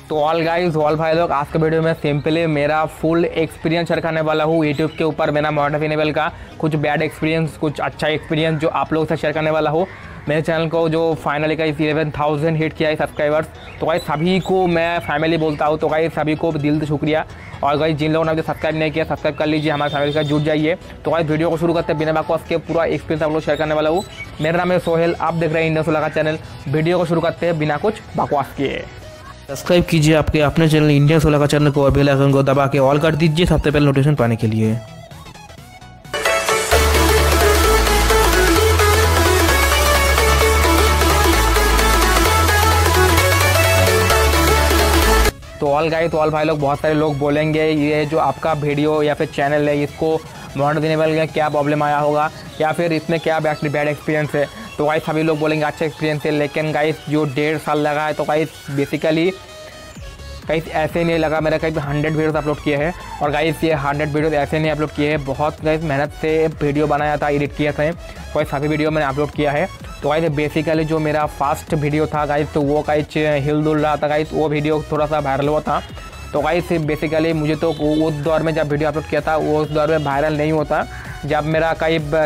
तो all guys all भाई लोग, आज के वीडियो में सिंपली मेरा फुल एक्सपीरियंस शेयर करने वाला हूँ यूट्यूब के ऊपर। मेरा मोटिवेशनल का कुछ बैड एक्सपीरियंस, कुछ अच्छा एक्सपीरियंस जो आप लोगों से शेयर करने वाला हूँ। मेरे चैनल को जो फाइनली का 11,000 हिट किया है सब्सक्राइबर्स, तो गाइस सभी को मैं फैमिली बोलता हूँ। तो गाइस सभी को दिल से शुक्रिया। और गाइस जिन लोगों ने अभी सब्सक्राइब नहीं किया, सब्सक्राइब कर लीजिए, हमारे फैमिली का जुड़ जाइए। तो गाइस वीडियो को शुरू करते हैं बिना बकवास के, पूरा एक्सपीरियंस आप लोग शेयर करने वाला हूँ। मेरा नाम है सोहेल, आप देख रहे हैं इंडिया सोलह का चैनल। वीडियो को शुरू करते हैं बिना कुछ बकवास किए। सब्सक्राइब कीजिए आपके अपने चैनल इंडिया सोलह का चैनल को और बेल आइकन को दबा के ऑल कर दीजिए सबसे पहले नोटिफिकेशन पाने के लिए। तो ऑल गाइस तो ऑल भाई लोग, बहुत सारे लोग बोलेंगे ये जो आपका वीडियो या फिर चैनल है इसको मोटिवेशनल में क्या प्रॉब्लम आया होगा या फिर इसमें क्या बैड एक्सपीरियंस है। तो गाइस सभी लोग बोलेंगे अच्छा एक्सपीरियंस है, लेकिन गाइस जो 1.5 साल लगा है तो गाइस बेसिकली गाइस ऐसे नहीं लगा। मेरा कहीं 100 वीडियोस अपलोड किए हैं और गाइस ये 100 वीडियोस ऐसे नहीं अपलोड किए हैं, बहुत गाइस मेहनत से वीडियो बनाया था, एडिट किया था, कोई सभी वीडियो मैंने अपलोड किया है। तो गाइस बेसिकली जो मेरा फर्स्ट वीडियो था गाइस, तो वो गाइस हिल डुल रहा था गाइस, वो वीडियो थोड़ा सा वायरल हुआ था। तो गाइस बेसिकली मुझे तो उस दौर में जब वीडियो अपलोड किया था वो उस दौर में वायरल नहीं होता। जब मेरा करीब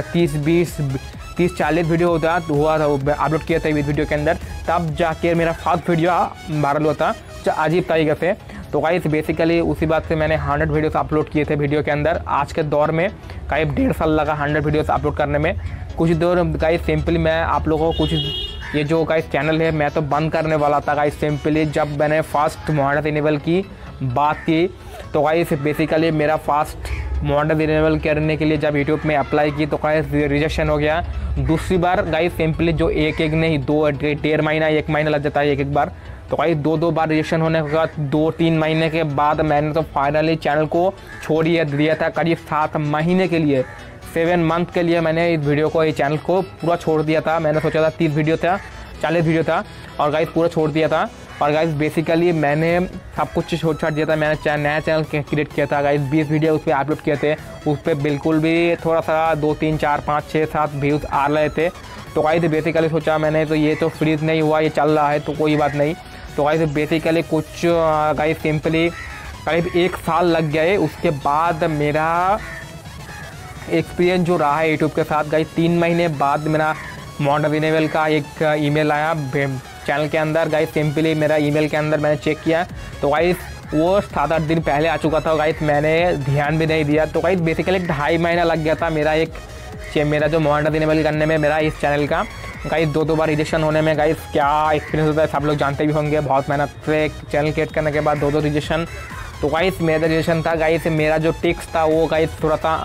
30-40 वीडियो हुआ था अपलोड किया था इस वीडियो के अंदर, तब जाके मेरा फर्स्ट वीडियो वायरल हुआ था अजीब तरीके से। तो गाइस बेसिकली उसी बात से मैंने 100 वीडियोस अपलोड किए थे वीडियो के अंदर। आज के दौर में करीब 1.5 साल लगा 100 वीडियोस अपलोड करने में। कुछ दौर गाइस सिंपली मैं आप लोगों को कुछ ये जो गाइस चैनल है मैं तो बंद करने वाला था गाइस सिंपली जब मैंने फर्स्ट मोटिवेशनल की बात की। तो गाइस बेसिकली मेरा फर्स्ट मोटिवेशनल करने के लिए जब यूट्यूब में अप्लाई की तो गाइस रिजेक्शन हो गया। दूसरी बार गाइस सिंपली जो एक नहीं 1.5 महीना 1 महीना लग जाता है एक बार। तो गाइस 2 बार रिजेक्शन होने के बाद 2-3 महीने के बाद मैंने तो फाइनली चैनल को छोड़ दिया था। करीब 7 महीने के लिए 7 मंथ के लिए मैंने इस वीडियो को, इस चैनल को पूरा छोड़ दिया था। मैंने सोचा था 30 वीडियो था, 40 वीडियो था और गाइस पूरा छोड़ दिया था। और गाइस बेसिकली मैंने सब कुछ छोड़ दिया था। मैंने नया चैनल क्रिएट किया था गाइस, 20 वीडियो उस पर अपलोड किए थे। उस पर बिल्कुल भी थोड़ा सा 2, 3, 4, 5, 6, 7 व्यूज़ आ रहे थे। तो गाइस बेसिकली सोचा मैंने तो ये तो फ्रीज नहीं हुआ, ये चल रहा है तो कोई बात नहीं। तो गाइस बेसिकली कुछ गाइस सिंपली करीब 1 साल लग गए। उसके बाद मेरा एक्सपीरियंस जो रहा है यूट्यूब के साथ गाइस, 3 महीने बाद मेरा मोटिवेशनल का एक ईमेल आया चैनल के अंदर। गाइस सिंपली मेरा ईमेल के अंदर मैंने चेक किया तो गाइस वो 7-8 दिन पहले आ चुका था गाइस, मैंने ध्यान भी नहीं दिया। तो गाइस बेसिकली 2.5 महीना लग गया था मेरा जो मोटिवेशनल करने में मेरा इस चैनल का। गाइस 2 बार रिजेक्शन होने में गाइस क्या एक्सपीरियंस होता है सब लोग जानते भी होंगे। बहुत मेहनत से चैनल क्रिएट करने के बाद 2 रिजेक्शन। तो गाइस मेरा रिजेक्शन था गाइस, मेरा जो टिक्स था वो गाइस थोड़ा सा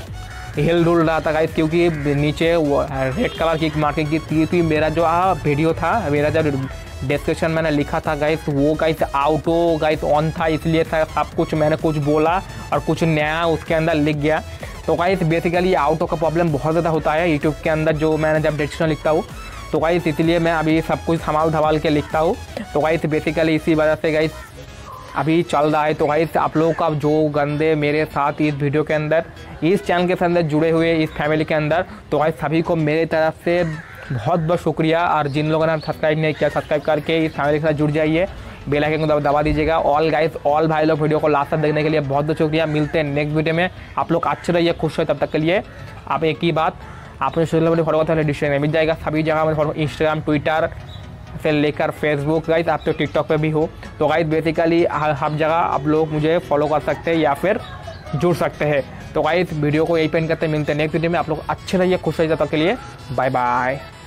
हिल डुल रहा था गाइस, क्योंकि नीचे वो रेड कलर की मार्किंग की थी। मेरा जो वीडियो था, मेरा जो डिस्क्रिप्शन मैंने लिखा था गाइस वो गाइस आउटो गाइस ऑन था, इसलिए था सब कुछ मैंने कुछ बोला और कुछ नया उसके अंदर लिख गया। तो गाइस बेसिकली आउटो का प्रॉब्लम बहुत ज़्यादा होता है यूट्यूब के अंदर जो मैंने जब डिस्क्रिप्शन लिखता हूँ। तो गाइस इसलिए मैं अभी सब कुछ संभाल के लिखता हूँ। तो गाइस बेसिकली इसी वजह से गाइस अभी चल रहा है। तो गाइस आप लोगों का जो गंदे मेरे साथ इस वीडियो के अंदर, इस चैनल के अंदर जुड़े हुए इस फैमिली के अंदर, तो गाइस सभी को मेरे तरफ से बहुत बहुत शुक्रिया। और जिन लोगों ने सब्सक्राइब नहीं किया, सब्सक्राइब करके इस फैमिली के साथ जुड़ जाइए, बेल आइकन को दबा दीजिएगा। ऑल गाइस ऑल भाई लोग वीडियो को लास्ट तक देखने के लिए बहुत बहुत शुक्रिया। मिलते हैं नेक्स्ट वीडियो में। आप लोग अच्छे रहिए, खुश रहिए। तब तक के लिए आप एक ही बात, आपने सोशल मीडिया फॉलो करते हैं डिस्क्रिप्शन में मिल जाएगा सभी जगह में फॉलो, इंस्टाग्राम, ट्विटर से लेकर फेसबुक गाइस, आप तो टिकटॉक पे भी हो। तो गाइस बेसिकली हर जगह आप लोग मुझे फॉलो कर सकते हैं या फिर जुड़ सकते हैं। तो गाइस वीडियो को यही पेन करते हैं। मिलते हैं नेक्स्ट वीडियो में। आप लोग अच्छे रहिए, खुश रहिए। तब तक के लिए बाय बाय।